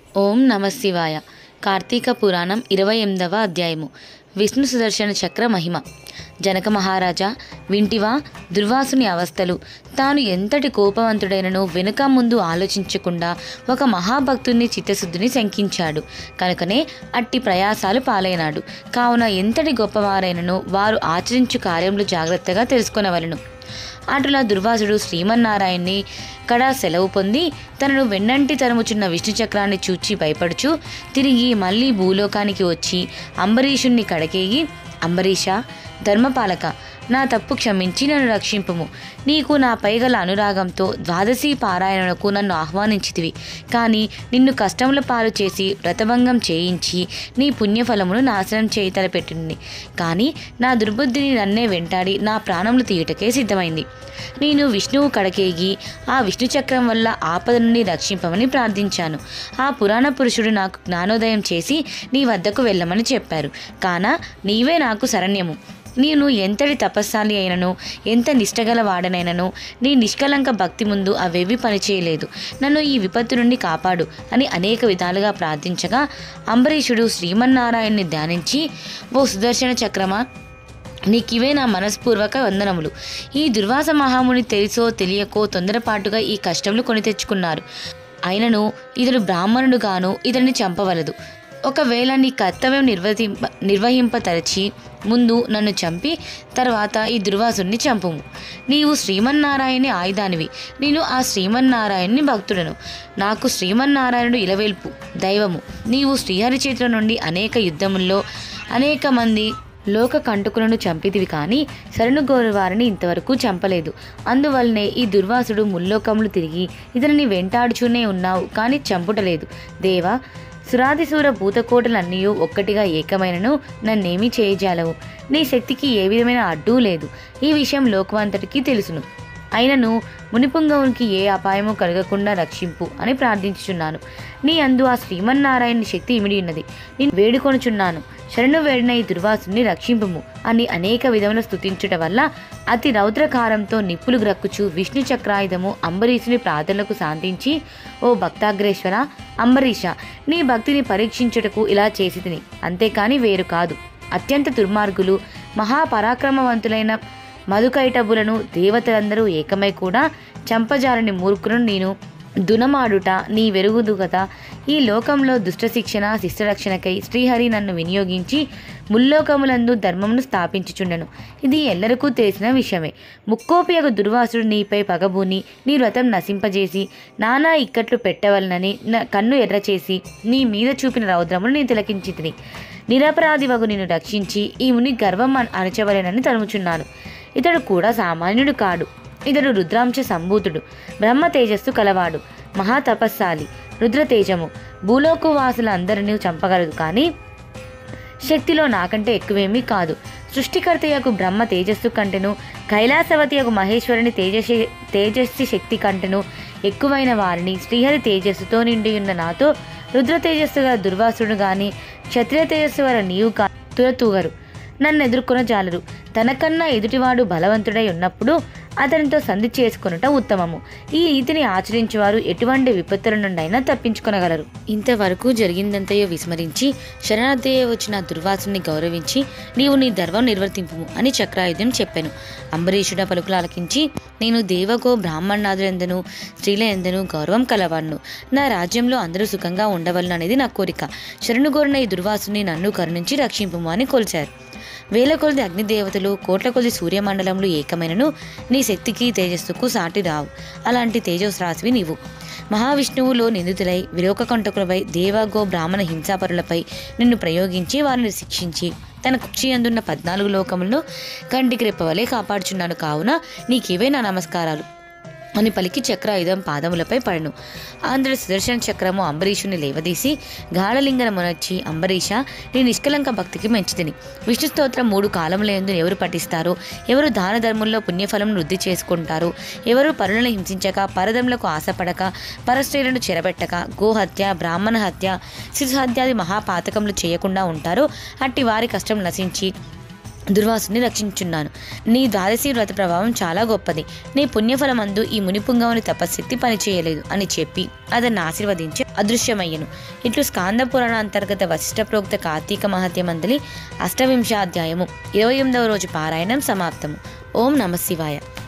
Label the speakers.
Speaker 1: ఓం నమ శివాయ. కార్తీక పురాణం 28వ అధ్యాయము. విష్ణు సుదర్శన చక్ర మహిమ. జనక మహారాజా, వింటివా దుర్వాసుని అవస్థలు? తాను ఎంతటి కోపవంతుడైనను వెనుక ముందు ఆలోచించకుండా ఒక మహాభక్తుని చిత్తశుద్ధిని శంకించాడు కనుకనే అట్టి ప్రయాసాలు పాలైనాడు. కావున ఎంతటి గొప్పవారైనను వారు ఆచరించు కార్యములు జాగ్రత్తగా తెలుసుకొనవలను. అటులా దుర్వాసుడు శ్రీమన్నారాయణ్ణి కడా సెలవు పొంది తనను వెన్నంటి తరుముచున్న విష్ణు చక్రాన్ని చూచి భయపడుచు తిరిగి మళ్ళీ భూలోకానికి వచ్చి అంబరీషుణ్ణి కడకేగి, అంబరీష, ధర్మపాలక, నా తప్పు క్షమించి నన్ను రక్షింపుము. నీకు నాపై గల అనురాగంతో ద్వాదశి పారాయణకు నన్ను ఆహ్వానించితివి. కానీ నిన్ను కష్టముల పాలు చేసి వ్రతభంగం చేయించి నీ పుణ్యఫలమును నాశనం చేయి తలపెట్టింది. కానీ నా దుర్బుద్ధిని నన్నే వెంటాడి నా ప్రాణములు తీయుటకే సిద్ధమైంది. నేను విష్ణువు కడకేగి ఆ విష్ణు చక్రం వల్ల ఆపద నుండి రక్షింపమని ప్రార్థించాను. ఆ పురాణ పురుషుడు నాకు జ్ఞానోదయం చేసి నీ వద్దకు వెళ్ళమని చెప్పారు. కాన నీవే నాకు శరణ్యము. నేను ఎంతటి తపస్సాలి అయినను, ఎంత నిష్టగల వాడనైనను నీ నిష్కలంక భక్తి ముందు అవేవి పనిచేయలేదు. నన్ను ఈ విపత్తు నుండి కాపాడు అని అనేక విధాలుగా ప్రార్థించగా అంబరీషుడు శ్రీమన్నారాయణ్ణి ధ్యానించి, ఓ సుదర్శన చక్రమా, నీకివే నా మనస్పూర్వక వందనములు. ఈ దుర్వాస మహాముని తెలిసో తెలియకో తొందరపాటుగా ఈ కష్టములు కొని తెచ్చుకున్నారు. అయినను ఇతడు బ్రాహ్మణుడుగాను ఇతడిని చంపవలదు. ఒకవేళ నీ కర్తవ్యం నిర్వహింపతరచి ముందు నన్ను చంపి తర్వాత ఈ దుర్వాసుని చంపుము. నీవు శ్రీమన్నారాయణి ఆయుధానివి. నేను ఆ శ్రీమన్నారాయణ్ణి భక్తుడను. నాకు శ్రీమన్నారాయణుడు ఇలవేల్పు దైవము. నీవు శ్రీహరి చేతుల నుండి అనేక యుద్ధముల్లో అనేక మంది లోక కంటకులను చంపితివి, కానీ శరణుగోరు వారిని ఇంతవరకు చంపలేదు. అందువల్లనే ఈ దుర్వాసుడు ముల్లోకములు తిరిగి ఇతనిని వెంటాడుచూనే ఉన్నావు, కానీ చంపుటలేదు. దేవా, సురాదిశూర భూతకోటలన్నీ ఒక్కటిగా ఏకమైనను నన్నేమీ చేయజాలవు. నీ శక్తికి ఏ విధమైన అడ్డూ లేదు. ఈ విషయం లోకమంతటికీ తెలుసును. అయినను మునిపుంగవునికి ఏ అపాయము కలగకుండా రక్షింపు అని ప్రార్థించుచున్నాను. నీ అందు ఆ శ్రీమన్నారాయణ శక్తి ఇమిడి ఉన్నది. నేను వేడుకొనుచున్నాను. శరణు వేడిన ఈ దుర్వాసుని రక్షింపుము అని అనేక విధముల స్తుతించుట వల్ల అతి రౌద్రకారంతో నిప్పులు గ్రక్కుచు విష్ణు చక్రాయుధము అంబరీషుని ప్రార్థనలకు శాంతించి, ఓ భక్తాగ్రేశ్వర అంబరీష, నీ భక్తిని పరీక్షించుటకు ఇలా చేసి తిని, అంతేకాని వేరు కాదు. అత్యంత దుర్మార్గులు మహాపరాక్రమవంతులైన మధుకైటబులను దేవతలందరూ ఏకమై కూడా చంపజాలని మూర్ఖులను నేను దునమాడుట నీ వెరుగుదు కదా. ఈ లోకంలో దుష్టశిక్షణ శిష్టరక్షణకై శ్రీహరి నన్ను వినియోగించి ముల్లోకములందు ధర్మమును స్థాపించుచుండెను. ఇది ఎల్లరికూ తెలిసిన విషయమే. ముక్కోపియకు దుర్వాసుడు నీపై పగబూని నీ వ్రతం నశింపజేసి నానా ఇక్కట్లు పెట్టవలనని కన్ను ఎర్రచేసి నీ మీద చూపిన రౌద్రమును నేను తిలకించితిని. నిరపరాధి వగు నిన్ను రక్షించి ఈ ముని గర్వం అణచవలెనని తరుముచున్నాను. ఇతడు కూడా సామాన్యుడు కాడు. ఇతడు రుద్రాంశ సంభూతుడు, బ్రహ్మ తేజస్సు కలవాడు, మహాతపస్సాలి, రుద్రతేజము. భూలోకు వాసులందరినీ చంపగలదు, కానీ శక్తిలో నాకంటే ఎక్కువేమీ కాదు. సృష్టికర్తయకు బ్రహ్మ తేజస్సు కంటెను, కైలాసవతియకు మహేశ్వరుని తేజస్సు శక్తి కంటెను ఎక్కువైన వారిని శ్రీహరి తేజస్సుతో నిండియున్న నాతో రుద్ర తేజస్సు గల దుర్వాసుడు గాని క్షత్రియ తేజస్సు గల నీవు కా తురతూగరు, నన్ను ఎదుర్కొన జాలరు. తనకన్నా ఎదుటివాడు బలవంతుడై ఉన్నప్పుడు అతనితో సంధి చేసుకొనుట ఉత్తమము. ఈ రీతిని ఆచరించేవారు ఎటువంటి విపత్తుల నుండైనా తప్పించుకొనగలరు. ఇంతవరకు జరిగిందంతయో విస్మరించి శరణార్థయ్య వచ్చిన దుర్వాసుని గౌరవించి నీవు నీ ధర్మం నిర్వర్తింపు అని చక్రాయుధం చెప్పాను. అంబరీషుడ పలుకులు ఆలకించి, నేను దేవకో బ్రాహ్మణాదులందనూ స్త్రీల ఎందనూ గౌరవం కలవాడును. నా రాజ్యంలో అందరూ సుఖంగా ఉండవలను అనేది నా కోరిక. శరణుగోరిన ఈ దుర్వాసుని నన్ను కరుణించి రక్షింపుము అని కొలిచారు. వేల కొలది అగ్నిదేవతలు, కోట్ల కొలది సూర్యమండలంలో ఏకమైనను నీ శక్తికి తేజస్సుకు సాటి రావు. అలాంటి తేజస్రాశివి నీవు. మహావిష్ణువులో నిందితులై విలోకకంటకులపై దేవగో బ్రాహ్మణ హింసాపరులపై నిన్ను ప్రయోగించి వారిని శిక్షించి తన కుక్షి అందున్న 14 లోకములను కంటికి రెప్పవలే కాపాడుచున్నాను. కావున నీకివే నా నమస్కారాలు అని పలికి చక్రాయుధం పాదములపై పడను. ఆంధ్ర సుదర్శన చక్రము అంబరీషుని లేవదీసి గాఢలింగనమునొచ్చి, అంబరీష, నీ నిష్కలంక భక్తికి మెచ్చితిని. విష్ణు స్తోత్రం 3 కాలములందు ఎవరు పఠిస్తారో, ఎవరు దాన ధర్మంలో పుణ్యఫలం వృద్ధి చేసుకుంటారో, ఎవరు పరులను హింసించక, పరదములకు ఆశపడక, పరస్త్రీలను చెరబెట్టక, గోహత్య, బ్రాహ్మణ హత్య, శిశుహత్యాది మహాపాతకములు చేయకుండా ఉంటారో అట్టి వారి కష్టం నశించి దుర్వాసుని రక్షించున్నాను. నీ ద్వాదశి వ్రత ప్రభావం చాలా గొప్పది. నీ పుణ్యఫలమందు ఈ మునిపుంగవుని తపశక్తి పనిచేయలేదు అని చెప్పి అతన్ని ఆశీర్వదించి అదృశ్యమయ్యను. ఇట్లు స్కాంద పురాణ అంతర్గత వశిష్ఠ ప్రోక్త కార్తీక మహత్యమందలి 8వ అధ్యాయము 28వ రోజు పారాయణం సమాప్తము. ఓం నమ శివాయ.